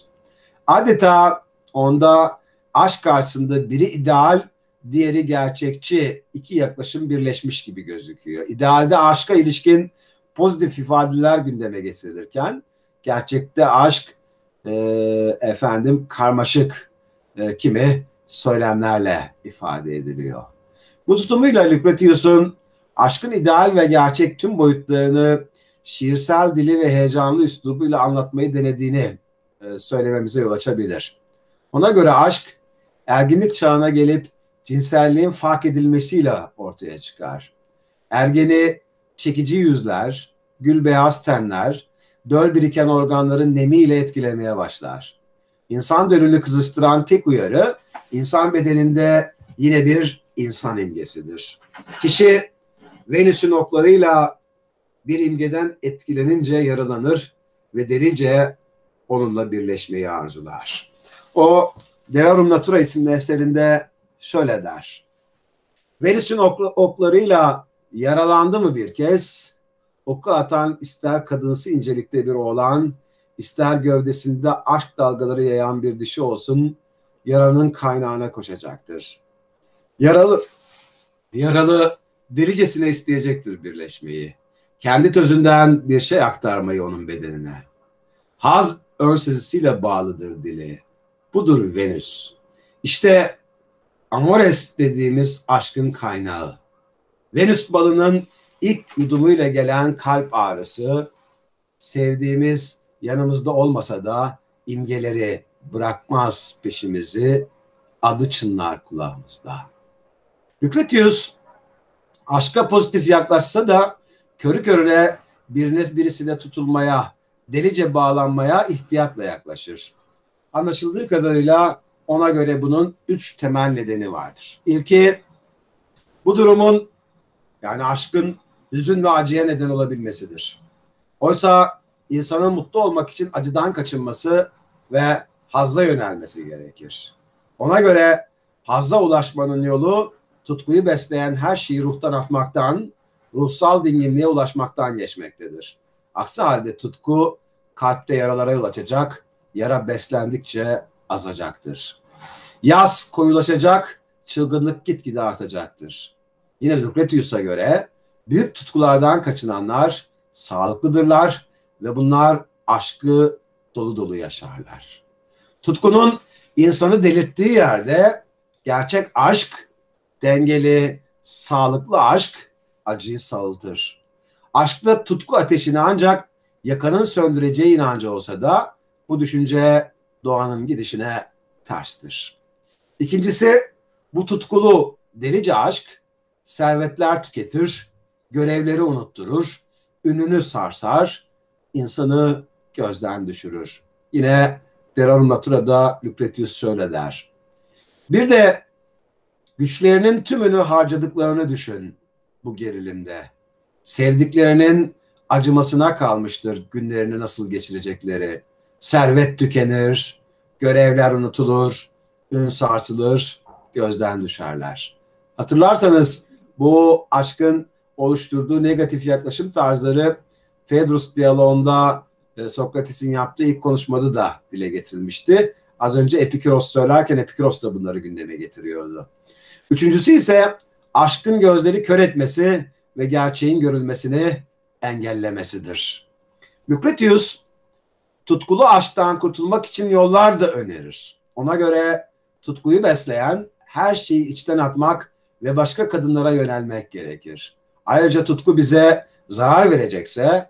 Adeta onda aşk karşısında biri ideal, diğeri gerçekçi iki yaklaşım birleşmiş gibi gözüküyor. İdealde aşka ilişkin pozitif ifadeler gündeme getirilirken gerçekte aşk e, efendim karmaşık e, kimi söylemlerle ifade ediliyor. Bu tutumuyla Lucretius'un aşkın ideal ve gerçek tüm boyutlarını şiirsel dili ve heyecanlı üslubuyla anlatmayı denediğini e, söylememize yol açabilir. Ona göre aşk erginlik çağına gelip cinselliğin fark edilmesiyle ortaya çıkar. Ergeni çekici yüzler, gül beyaz tenler, döl biriken organların nemiyle etkilemeye başlar. İnsan dölünü kızıştıran tek uyarı, insan bedeninde yine bir insan imgesidir. Kişi Venüs'ün oklarıyla bir imgeden etkilenince yaralanır ve delice onunla birleşmeyi arzular. O Deorum Natura isimli eserinde şöyle der: Venüs'ün oklarıyla yaralandı mı bir kez, oku atan ister kadınsı incelikte bir oğlan, ister gövdesinde aşk dalgaları yayan bir dişi olsun, yaranın kaynağına koşacaktır. Yaralı, yaralı delicesine isteyecektir birleşmeyi. Kendi tözünden bir şey aktarmayı onun bedenine. Haz örsezisiyle bağlıdır dili. Budur Venüs. İşte Amores dediğimiz aşkın kaynağı. Venüs balının ilk yudumuyla gelen kalp ağrısı, sevdiğimiz yanımızda olmasa da imgeleri bırakmaz peşimizi, adı çınlar kulağımızda. Lucretius aşka pozitif yaklaşsa da körü körüne birine birisine tutulmaya, delice bağlanmaya ihtiyatla yaklaşır. Anlaşıldığı kadarıyla ona göre bunun üç temel nedeni vardır. İlki, bu durumun, yani aşkın hüzün ve acıya neden olabilmesidir. Oysa insanın mutlu olmak için acıdan kaçınması ve hazza yönelmesi gerekir. Ona göre hazza ulaşmanın yolu tutkuyu besleyen her şeyi ruhtan atmaktan, ruhsal dinginliğe ulaşmaktan geçmektedir. Aksi halde tutku kalpte yaralara yol açacak, yara beslendikçe azacaktır. Yas koyulaşacak, çılgınlık gitgide artacaktır. Yine Lucretius'a göre büyük tutkulardan kaçınanlar sağlıklıdırlar ve bunlar aşkı dolu dolu yaşarlar. Tutkunun insanı delirttiği yerde gerçek aşk, dengeli, sağlıklı aşk acıyı sağıltır. Aşkla tutku ateşini ancak yakanın söndüreceği inancı olsa da bu düşünce doğanın gidişine terstir. İkincisi, bu tutkulu delice aşk servetler tüketir, görevleri unutturur, ününü sarsar, insanı gözden düşürür. Yine Deorum Natura'da Lucretius şöyle der: bir de güçlerinin tümünü harcadıklarını düşün bu gerilimde. Sevdiklerinin acımasına kalmıştır günlerini nasıl geçirecekleri. Servet tükenir, görevler unutulur, ün sarsılır, gözden düşerler. Hatırlarsanız bu aşkın oluşturduğu negatif yaklaşım tarzları Phaedrus diyaloğunda e, Sokrates'in yaptığı ilk konuşmada da dile getirilmişti. Az önce Epikuros söylerken Epikuros da bunları gündeme getiriyordu. Üçüncüsü ise aşkın gözleri kör etmesi ve gerçeğin görülmesini engellemesidir. Lucretius tutkulu aşktan kurtulmak için yollar da önerir. Ona göre tutkuyu besleyen her şeyi içten atmak ve başka kadınlara yönelmek gerekir. Ayrıca tutku bize zarar verecekse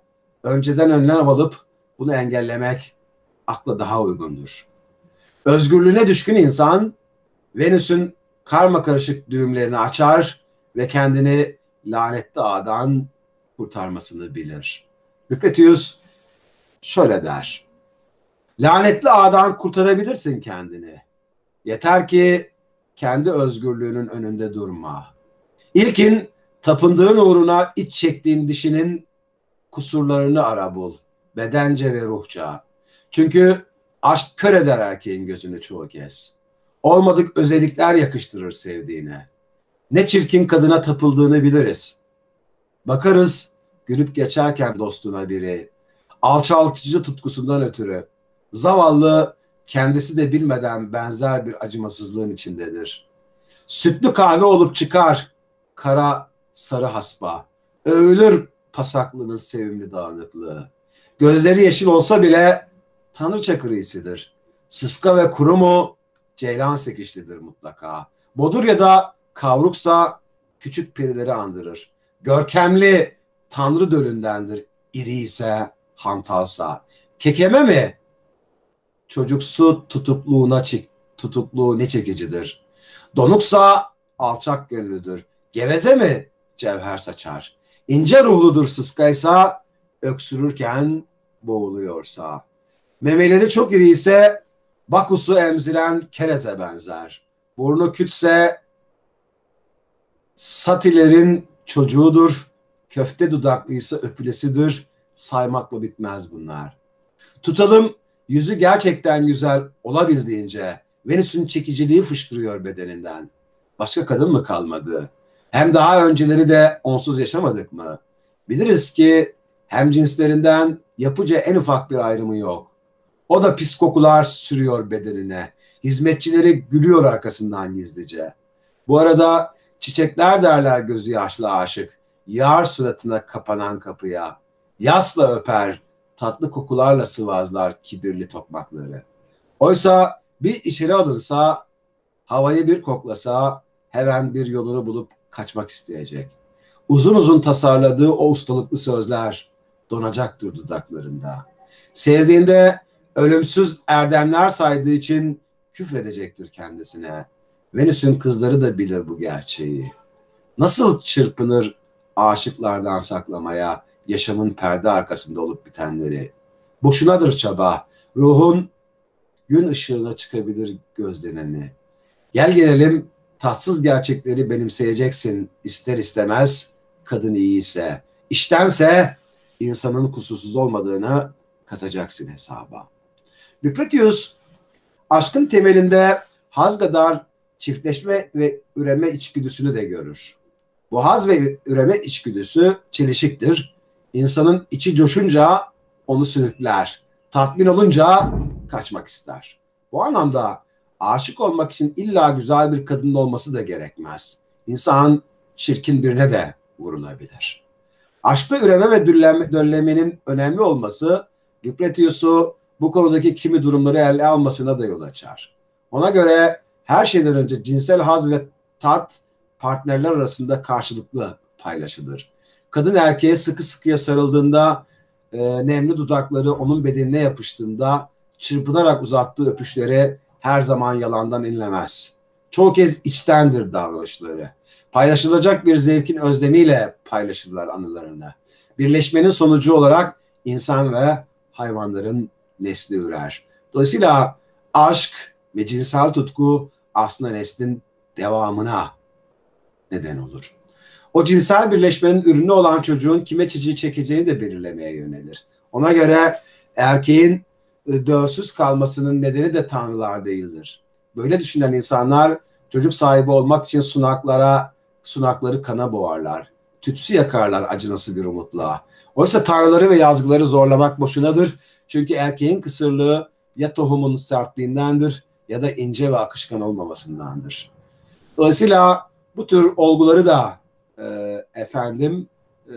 önceden önlem alıp bunu engellemek akla daha uygundur. Özgürlüğüne düşkün insan Venüs'ün karma karışık düğümlerini açar ve kendini lanetli ağdan kurtarmasını bilir. Lucretius şöyle der: lanetli ağdan kurtarabilirsin kendini. Yeter ki kendi özgürlüğünün önünde durma. İlkin tapındığın uğruna iç çektiğin dişinin kusurlarını ara bul. Bedence ve ruhça. Çünkü aşk kör eder erkeğin gözünü çoğu kez. Olmadık özellikler yakıştırır sevdiğine. Ne çirkin kadına tapıldığını biliriz. Bakarız gülüp geçerken dostuna biri. Alçaltıcı tutkusundan ötürü. Zavallı kendisi de bilmeden benzer bir acımasızlığın içindedir. Sütlü kahve olup çıkar kara sarı hasba. Övülür pasaklının sevimli dağınıklığı. Gözleri yeşil olsa bile tanrı çakırıyısıdır. Sıska ve kuru mu ceylan sekişlidir mutlaka. Bodur ya da kavruksa küçük perileri andırır. Görkemli tanrı dölündendir. İri ise hantalsa. Kekeme mi? Çocuksu tutukluğuna çek, tutukluğu ne çekicidir. Donuksa alçak gönüllüdür. Geveze mi? Cevher saçar. İnce ruhludur sıskaysa, öksürürken boğuluyorsa. Memeleri çok iri ise Bakus'u emziren kereze benzer. Burnu kütse Satilerin çocuğudur. Köfte dudaklıysa öpülesidir. Saymakla bitmez bunlar. Tutalım yüzü gerçekten güzel olabildiğince. Venüs'ün çekiciliği fışkırıyor bedeninden. Başka kadın mı kalmadı? Hem daha önceleri de onsuz yaşamadık mı? Biliriz ki hem cinslerinden yapıca en ufak bir ayrımı yok. O da pis kokular sürüyor bedenine. Hizmetçileri gülüyor arkasından gizlice. Bu arada çiçekler derler gözü yaşlı aşık. Yağar suratına kapanan kapıya. Yasla öper, tatlı kokularla sıvazlar kibirli tokmakları. Oysa bir içeri alınsa, havayı bir koklasa hemen bir yolunu bulup kaçmak isteyecek. Uzun uzun tasarladığı o ustalıklı sözler donacaktır dudaklarında. Sevdiğinde ölümsüz erdemler saydığı için küfredecektir kendisine. Venüs'ün kızları da bilir bu gerçeği. Nasıl çırpınır aşıklardan saklamaya yaşamın perde arkasında olup bitenleri. Boşunadır çaba. Ruhun gün ışığına çıkabilir gözleneni. Gel gelelim tatsız gerçekleri benimseyeceksin ister istemez kadın iyiyse. İştense insanın kusursuz olmadığını katacaksın hesaba. Lucretius aşkın temelinde haz kadar çiftleşme ve üreme içgüdüsünü de görür. Bu haz ve üreme içgüdüsü çelişiktir. İnsanın içi coşunca onu sürükler. Tatmin olunca kaçmak ister. Bu anlamda aşık olmak için illa güzel bir kadının olması da gerekmez. İnsan çirkin birine de vurulabilir. Aşkta üreme ve döllemenin önemli olması Lucretius'u bu konudaki kimi durumları ele almasına da yol açar. Ona göre her şeyden önce cinsel haz ve tat partnerler arasında karşılıklı paylaşılır. Kadın erkeğe sıkı sıkıya sarıldığında, e, nemli dudakları onun bedenine yapıştığında çırpınarak uzattığı öpüşleri her zaman yalandan inlemez. Çoğu kez içtendir davranışları. Paylaşılacak bir zevkin özlemiyle paylaşırlar anılarını. Birleşmenin sonucu olarak insan ve hayvanların nesli ürer. Dolayısıyla aşk ve cinsel tutku aslında neslin devamına neden olur. O cinsel birleşmenin ürünü olan çocuğun kime çiçeği çekeceğini de belirlemeye yönelir. Ona göre erkeğin dölsüz kalmasının nedeni de tanrılar değildir. Böyle düşünen insanlar çocuk sahibi olmak için sunaklara, sunakları kana boğarlar. Tütsü yakarlar acınası bir umutla. Oysa tanrıları ve yazgıları zorlamak boşunadır. Çünkü erkeğin kısırlığı ya tohumun sertliğindendir ya da ince ve akışkan olmamasındandır. Dolayısıyla bu tür olguları da e, efendim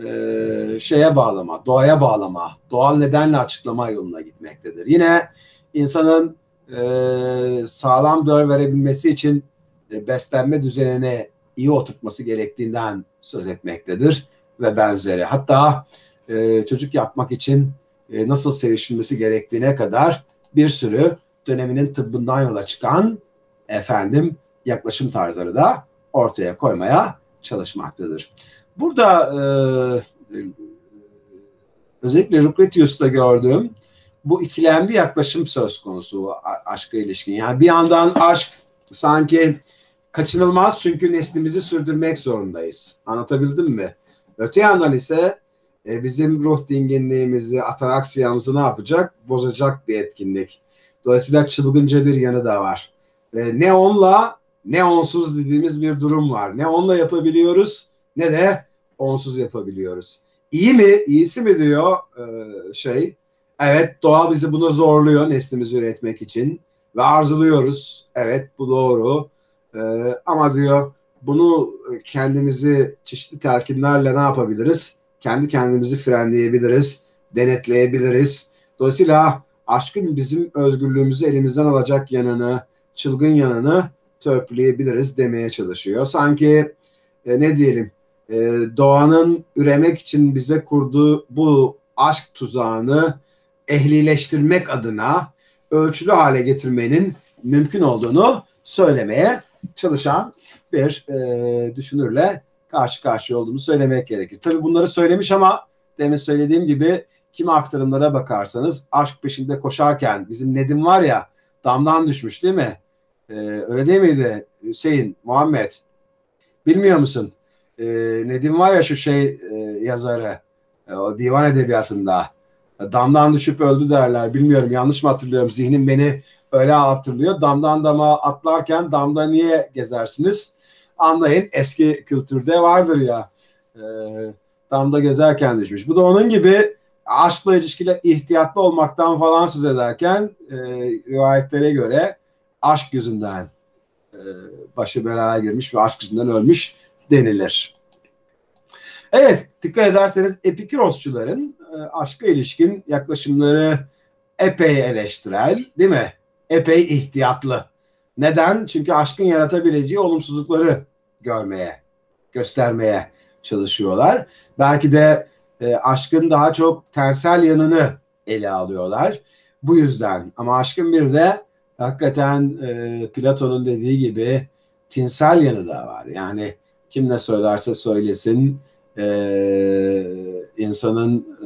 e, şeye bağlama, doğaya bağlama, doğal nedenle açıklama yoluna gitmektedir. Yine insanın e, sağlam değer verebilmesi için e, beslenme düzenini iyi oturtması gerektiğinden söz etmektedir ve benzeri. Hatta e, çocuk yapmak için e, nasıl sevişilmesi gerektiğine kadar bir sürü döneminin tıbbından yola çıkan efendim yaklaşım tarzları da ortaya koymaya çalışmaktadır. Burada e, özellikle Lucretius'ta gördüğüm bu ikilemli yaklaşım söz konusu aşka ilişkin. Yani bir yandan aşk sanki kaçınılmaz çünkü neslimizi sürdürmek zorundayız. Anlatabildim mi? Öte yandan ise e, bizim ruh dinginliğimizi, ataraksiyamızı ne yapacak? Bozacak bir etkinlik. Dolayısıyla çılgınca bir yanı da var. E, ne onla ne onsuz dediğimiz bir durum var. Ne onla yapabiliyoruz ne de onsuz yapabiliyoruz. İyi mi? İyisi mi diyor e, şey. Evet, doğa bizi buna zorluyor neslimizi üretmek için ve arzuluyoruz. Evet, bu doğru. Ee, ama diyor bunu kendimizi çeşitli telkinlerle ne yapabiliriz? Kendi kendimizi frenleyebiliriz, denetleyebiliriz. Dolayısıyla aşkın bizim özgürlüğümüzü elimizden alacak yanını, çılgın yanını törpüleyebiliriz demeye çalışıyor. Sanki e, ne diyelim e, doğanın üremek için bize kurduğu bu aşk tuzağını ehlileştirmek adına ölçülü hale getirmenin mümkün olduğunu söylemeye çalışan bir e, düşünürle karşı karşıya olduğunu söylemek gerekir. Tabii bunları söylemiş ama demin söylediğim gibi kimi aktarımlara bakarsanız aşk peşinde koşarken bizim Nedim var ya damdan düşmüş değil mi? E, öyle değil miydi Hüseyin, Muhammed? Bilmiyor musun? E, Nedim var ya şu şey e, yazarı e, o divan edebiyatında damdan düşüp öldü derler. Bilmiyorum yanlış mı hatırlıyorum? Zihnim beni öyle hatırlıyor. Damdan dama atlarken damda niye gezersiniz? Anlayın eski kültürde vardır ya. E, damda gezerken düşmüş. Bu da onun gibi aşkla ilişkili ihtiyatlı olmaktan falan söz ederken e, rivayetlere göre aşk yüzünden e, başı belaya girmiş ve aşk yüzünden ölmüş denilir. Evet, dikkat ederseniz Epikurosçuların e, aşka ilişkin yaklaşımları epey eleştirel, değil mi? Epey ihtiyatlı. Neden? Çünkü aşkın yaratabileceği olumsuzlukları görmeye, göstermeye çalışıyorlar. Belki de e, aşkın daha çok tensel yanını ele alıyorlar. Bu yüzden. Ama aşkın bir de hakikaten e, Platon'un dediği gibi tinsel yanı da var. Yani kim ne söylerse söylesin e, insanın e,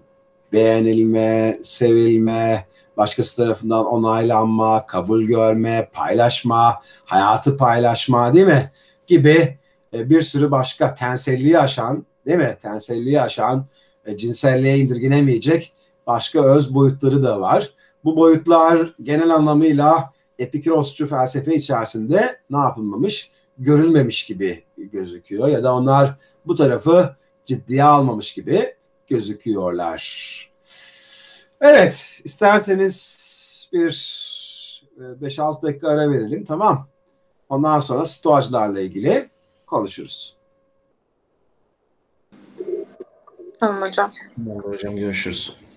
beğenilme, sevilme, başkası tarafından onaylanma, kabul görme, paylaşma, hayatı paylaşma değil mi? Gibi e, bir sürü başka tenselliği aşan, değil mi? Tenselliği aşan, e, cinselliğe indirgenemeyecek başka öz boyutları da var. Bu boyutlar genel anlamıyla Epikurosçu felsefe içerisinde ne yapılmamış? Görülmemiş gibi gözüküyor ya da onlar bu tarafı ciddiye almamış gibi gözüküyorlar. Evet, isterseniz bir beş altı dakika ara verelim, tamam. Ondan sonra stoacılarla ilgili konuşuruz. Tamam hocam. Tamam hocam, görüşürüz.